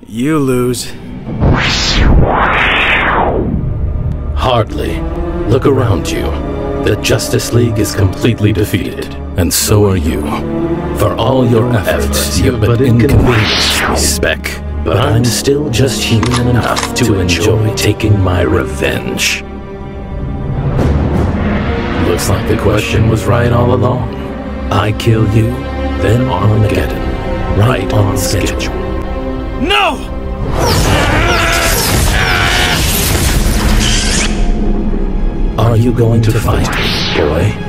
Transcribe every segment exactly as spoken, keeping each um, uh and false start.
You lose. Hardly. Look around you. The Justice League is completely defeated, and so are you. For all your efforts, you've but inconvenienced me, Spec. But I'm still just human enough to enjoy taking my revenge. Looks like the question was right all along. I kill you, then Armageddon. Right on schedule. No! Are you going to fight me, boy?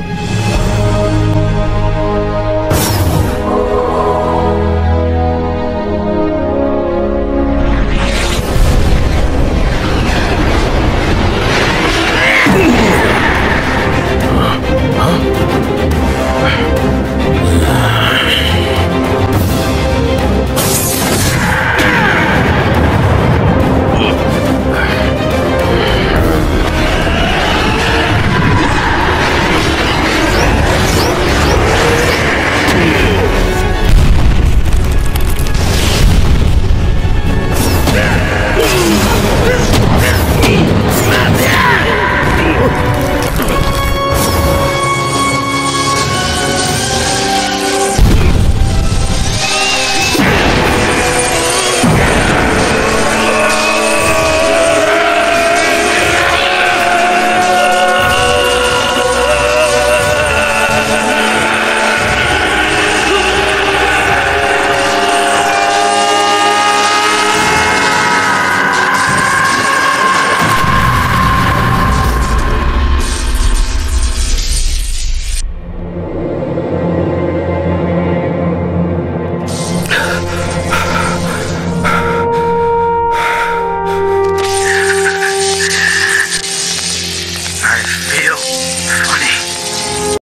I feel funny.